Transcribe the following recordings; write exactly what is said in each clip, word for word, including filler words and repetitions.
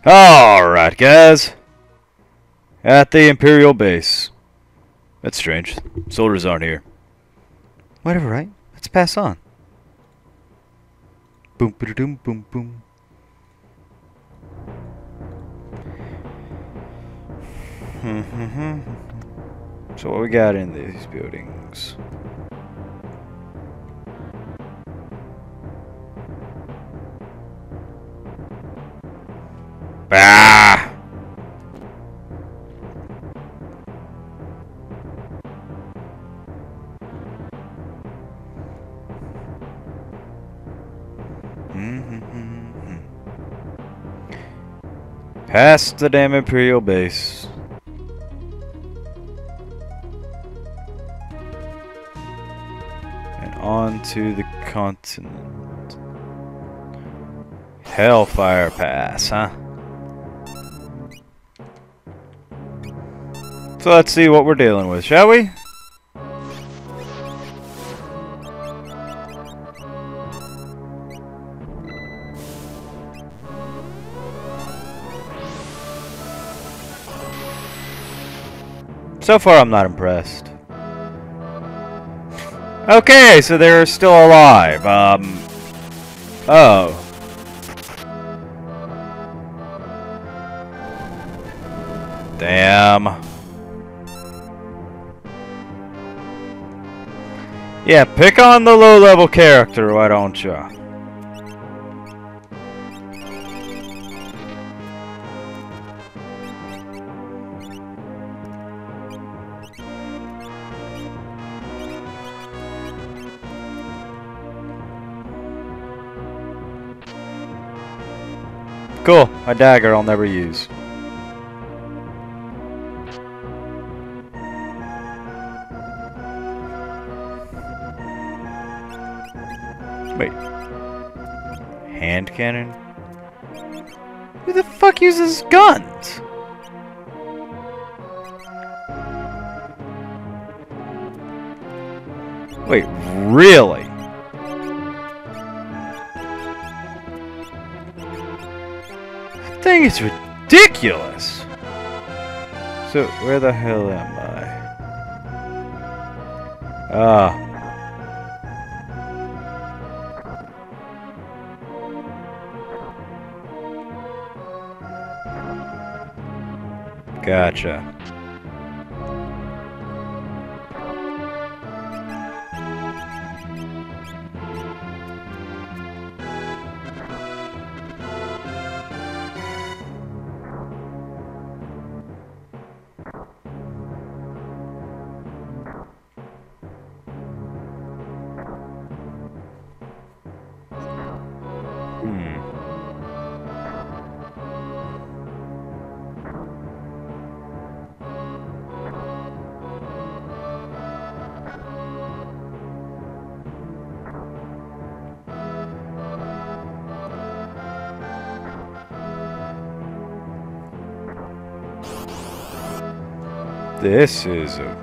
Alright, guys. At the Imperial base. That's strange. Soldiers aren't here. Whatever, right? Let's pass on. Boom, ba doom, boom, boom. So what we got in these buildings? Bah! Past the damn Imperial base. And on to the continent. Hellfire Pass, huh? So let's see what we're dealing with, shall we? So far, I'm not impressed. Okay, so they're still alive. Um. Oh. Damn. Yeah, pick on the low-level character, why don't ya? Cool, a dagger I'll never use. Wait. Hand cannon? Who the fuck uses guns? Wait, really? That thing is ridiculous! So, where the hell am I? Ah. Gotcha. Hmm. This is a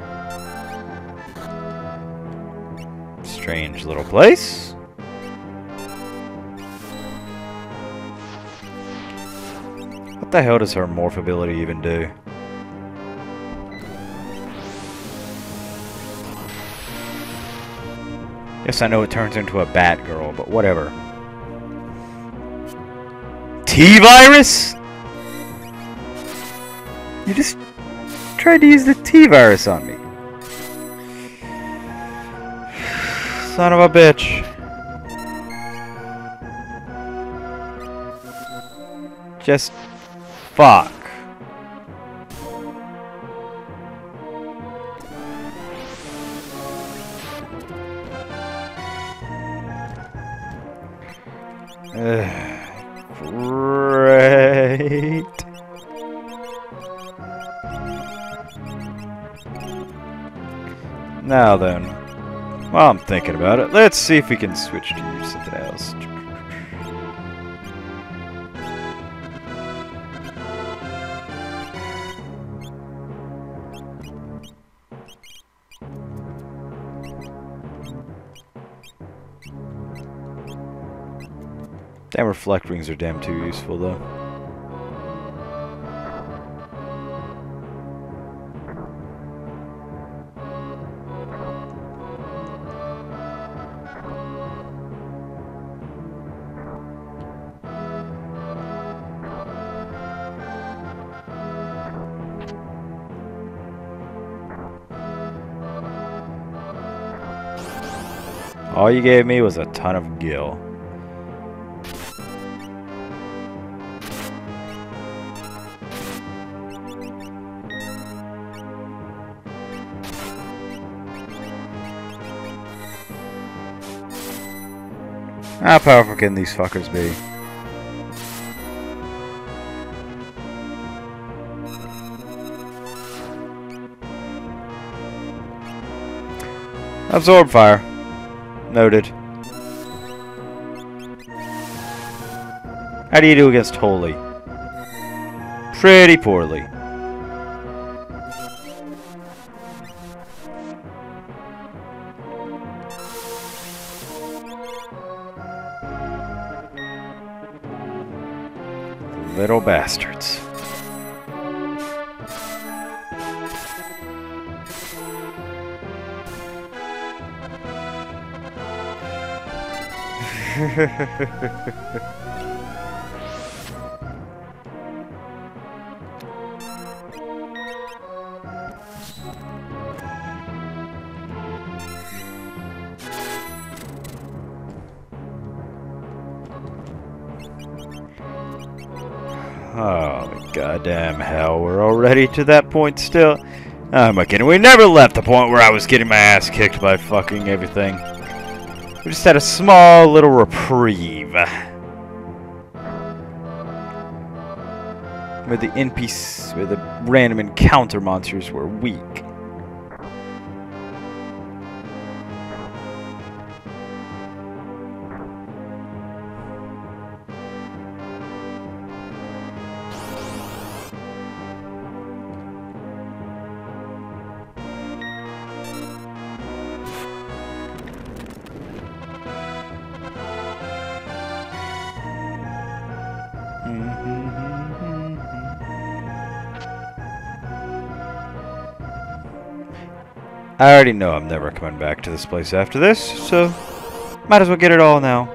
strange little place. What the hell does her morph ability even do? Yes, I know it turns into a Batgirl, but whatever. T-Virus? You just tried to use the T-Virus on me. Son of a bitch. Just fuck. Ugh, great. Now then, while I'm thinking about it, let's see if we can switch to use something else. Damn, reflect rings are damn too useful though. All you gave me was a ton of gil. How powerful can these fuckers be? Absorb fire. Noted. How do you do against Holy? Pretty poorly. Little bastards. Oh, goddamn hell, we're already to that point still? Oh, am I kidding? We never left the point where I was getting my ass kicked by fucking everything. We just had a small little reprieve. Where the N P C, where the random encounter monsters were weak. I already know I'm never coming back to this place after this, so might as well get it all now.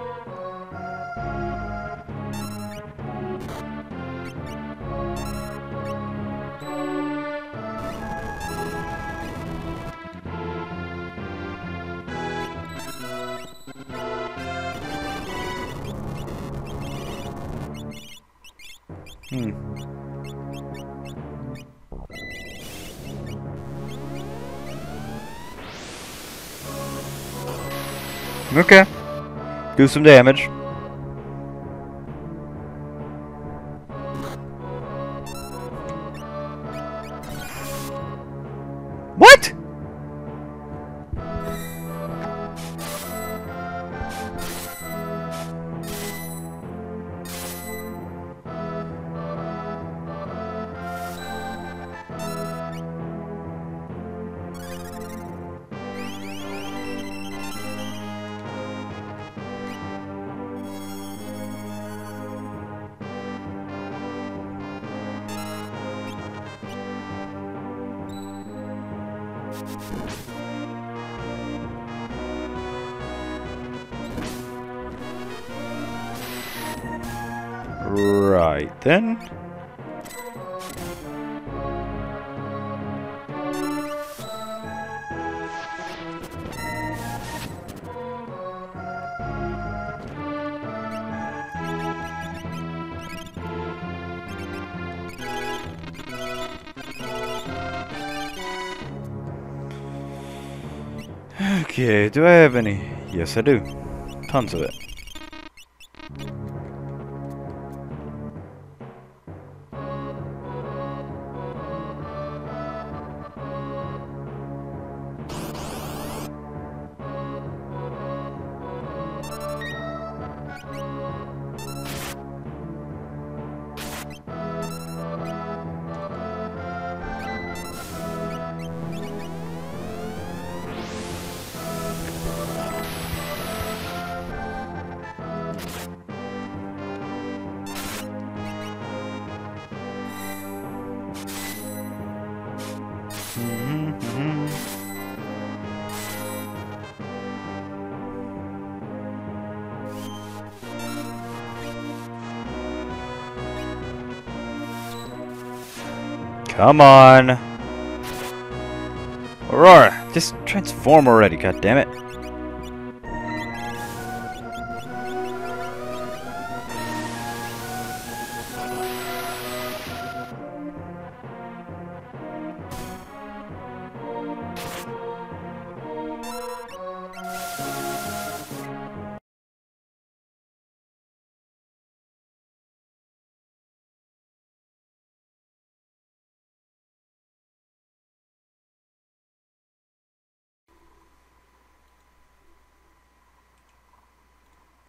Hmm. Okay. Do some damage. What? Right then. Okay, do I have any? Yes, I do. Tons of it. Come on. Aurora, just transform already, goddammit.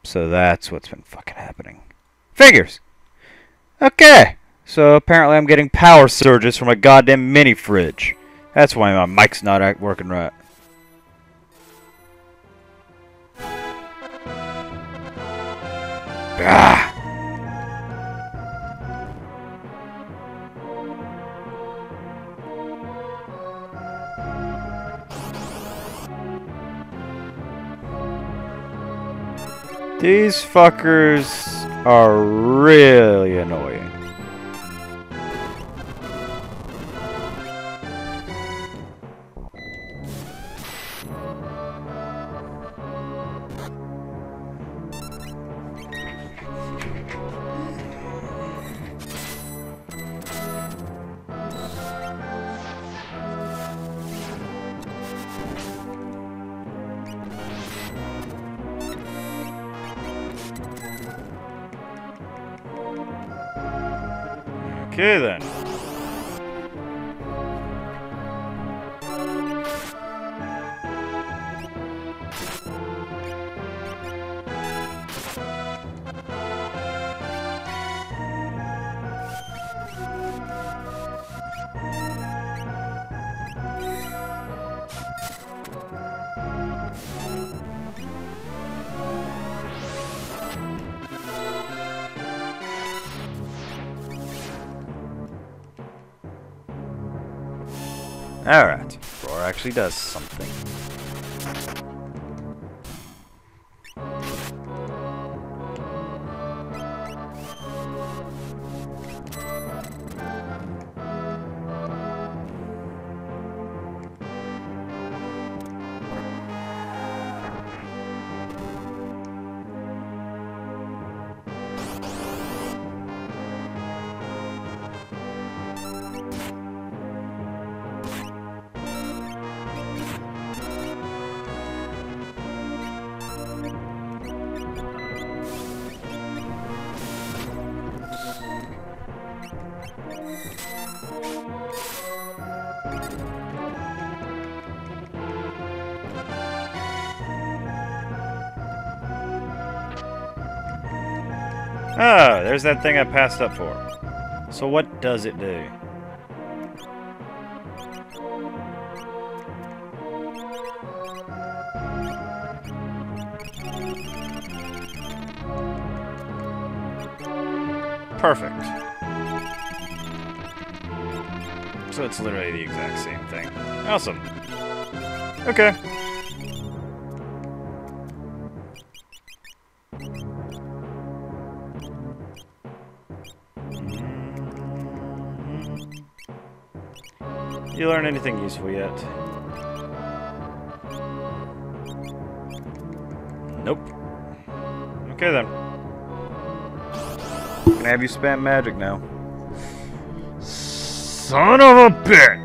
So that's what's been fucking happening. Figures! Okay! So apparently I'm getting power surges from a goddamn mini fridge. That's why my mic's not act working right. Ah! These fuckers are really annoying. Okay then. Alright, Roar actually does something. Ah, there's that thing I passed up for. So what does it do? Perfect. So it's literally the exact same thing. Awesome. Okay. You learn anything useful yet? Nope. Okay then. Can I have you spam magic now? Son of a bitch!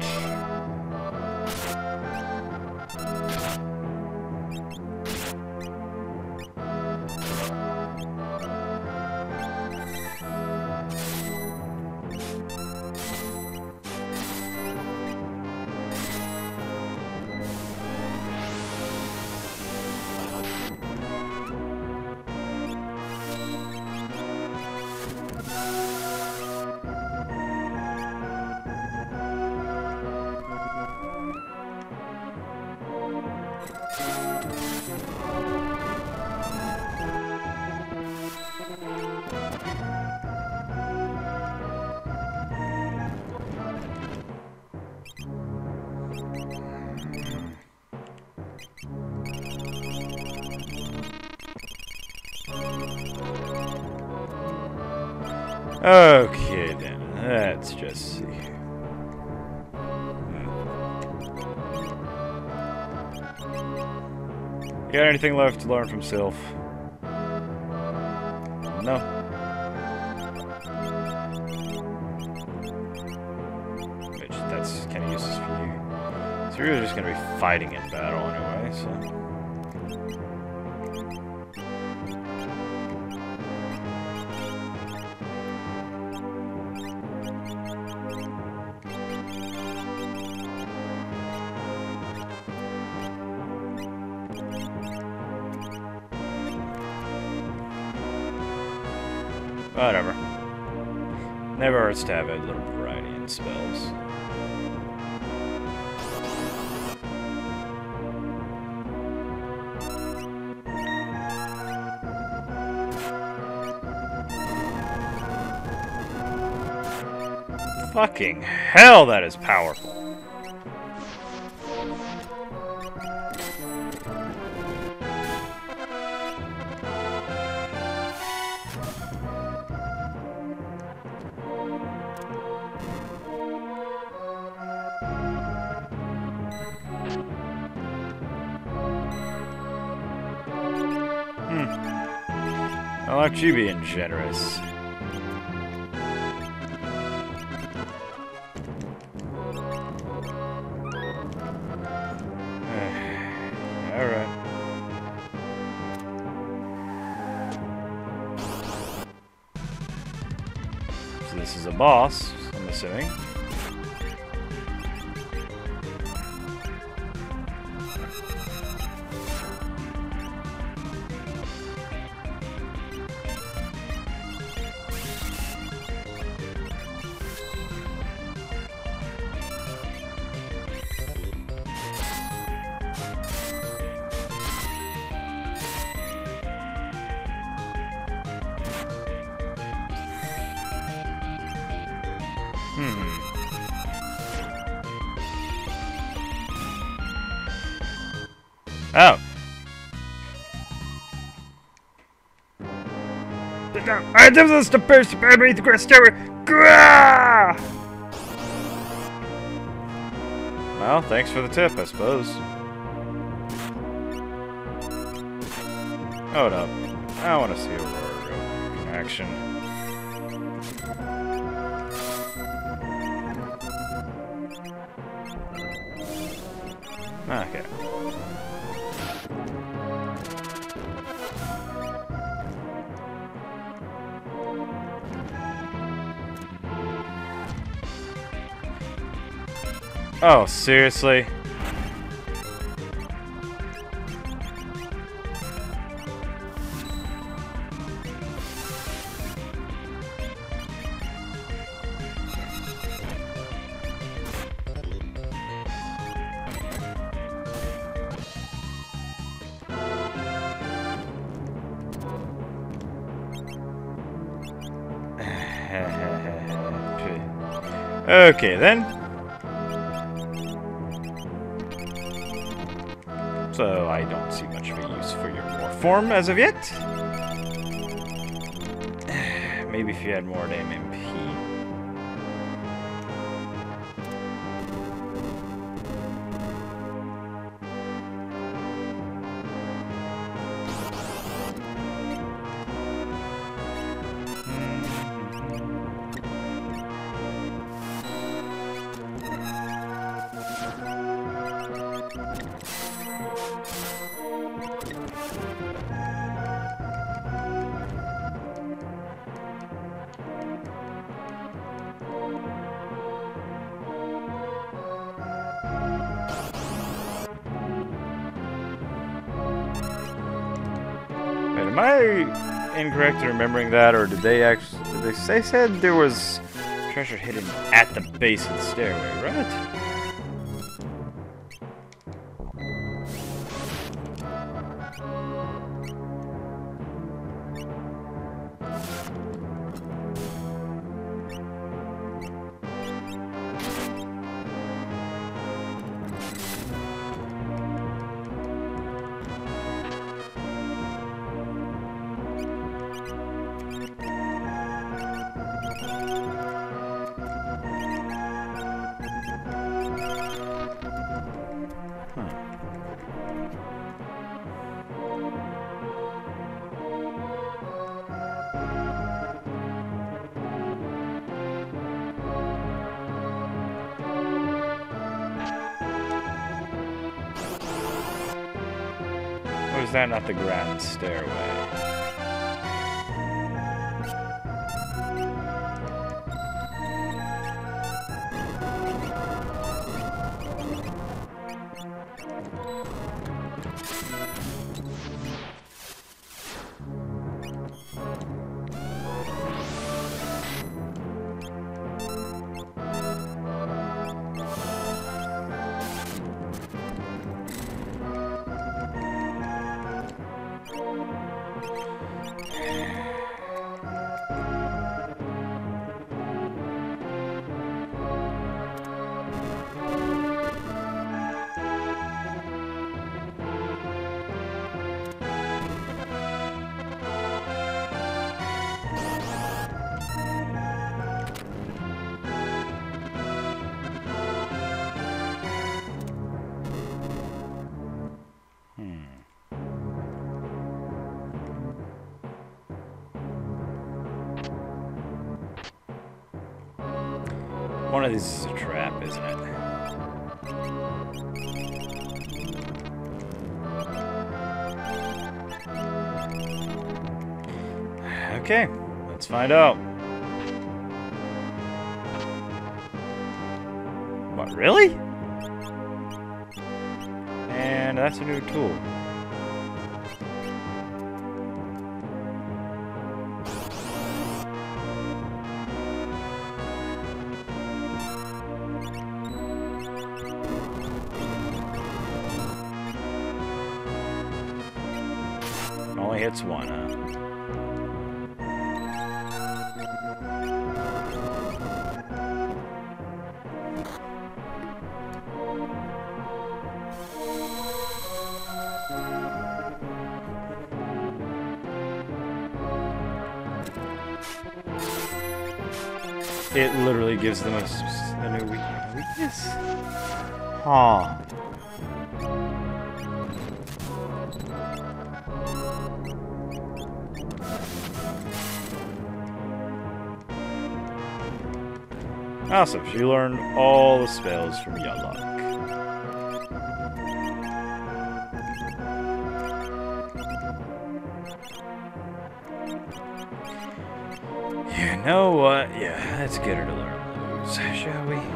Okay then, let's just see. Hmm. Got anything left to learn from Sylph? No. Which, that's kind of useless for you. So you're really just going to be fighting in battle anyway, so... Whatever. Never hurts to have a little variety in spells. Fucking hell, that is powerful. Hmm. I like you being generous. Alright. So this is a boss, I'm assuming. Hmm. Oh. I do this to pierce the baby the grass tower. Well, thanks for the tip, I suppose. Hold up. I want to see Aurora in action. Okay. Oh, seriously? Okay, then. So, I don't see much of a use for your more form as of yet. Maybe if you had more damn M P. Am I incorrect in remembering that, or did they actually? Did they say said there was treasure hidden at the base of the stairway, right? Or is that not the grand stairway? One of these is a trap, isn't it? Okay, let's find out. What, really? And that's a new tool. Only hits one, huh? It literally gives them a, a new weakness. Huh. Awesome, she learned all the spells from Yalok. You know what? Yeah, let's get her to learn those, shall we?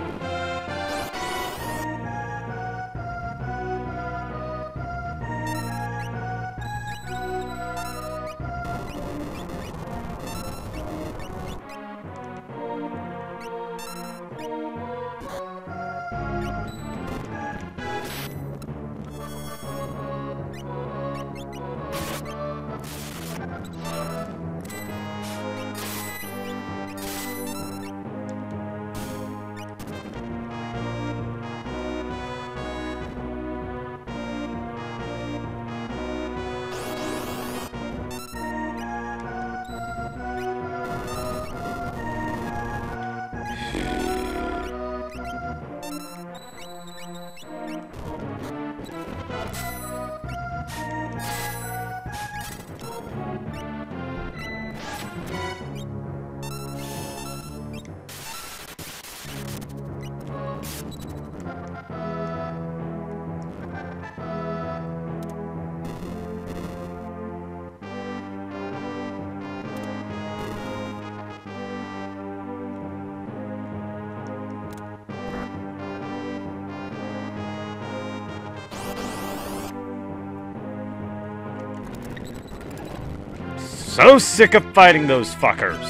So sick of fighting those fuckers!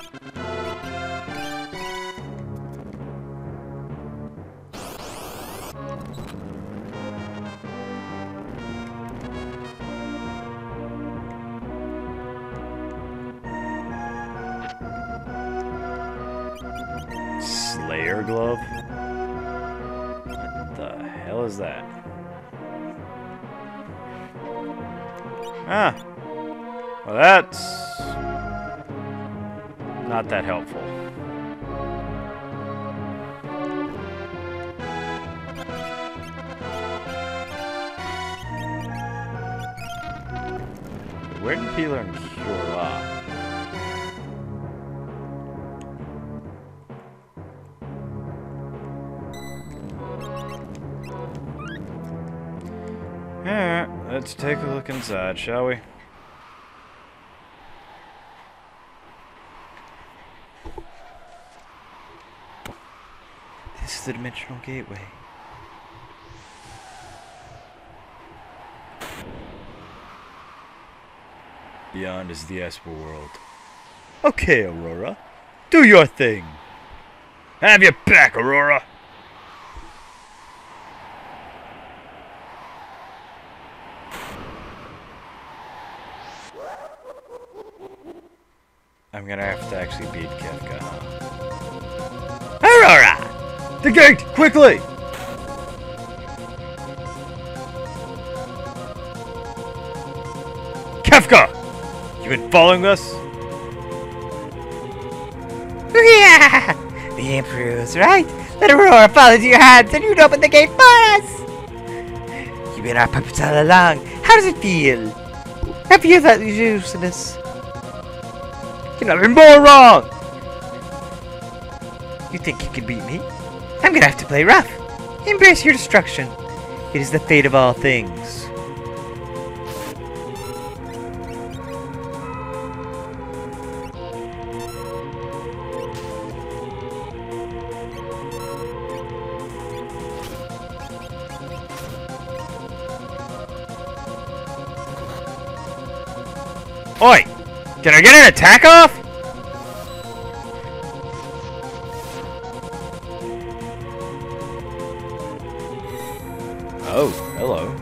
Slayer glove? What the hell is that? Ah! Well, that's not that helpful. Where did he learn Cure Law? Alright, let's take a look inside, shall we? This is the Dimensional Gateway. Beyond is the Esper world. Okay, Aurora. Do your thing. Have your back, Aurora. I'm gonna have to actually beat Kefka, huh? Aurora! The gate! Quickly! Kefka! You been following us? Yeah! The Emperor was right. Let Aurora fall into your hands and you'd open the gate for us! You've been our puppets all along. How does it feel? I feel that you're useless. You're nothing more wrong! You think you can beat me? I'm gonna have to play rough. Embrace your destruction. It is the fate of all things. Oi! Can I get an attack off? Oh, hello.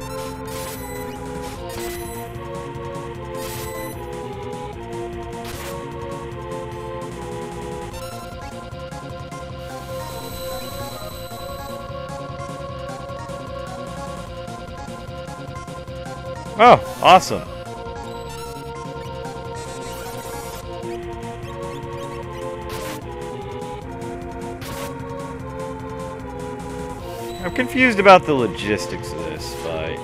Oh, awesome. I'm confused about the logistics of this fight.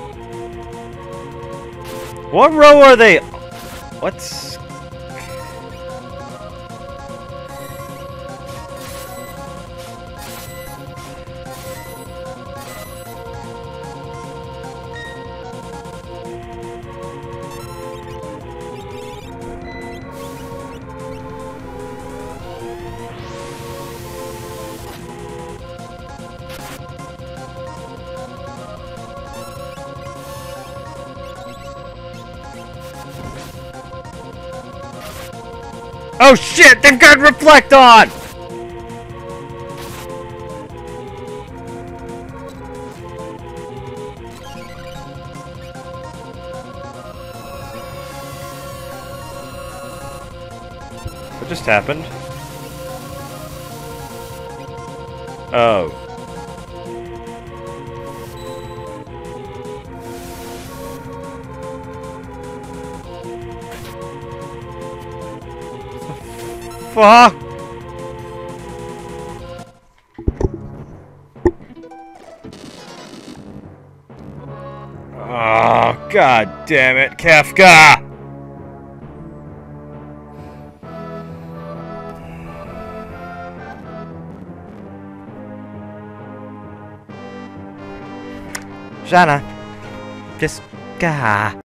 What row are they? What's... Oh shit! They've got Reflect on! What just happened? Oh. Fuck! Oh, god damn it, Kefka! Jana, just gah.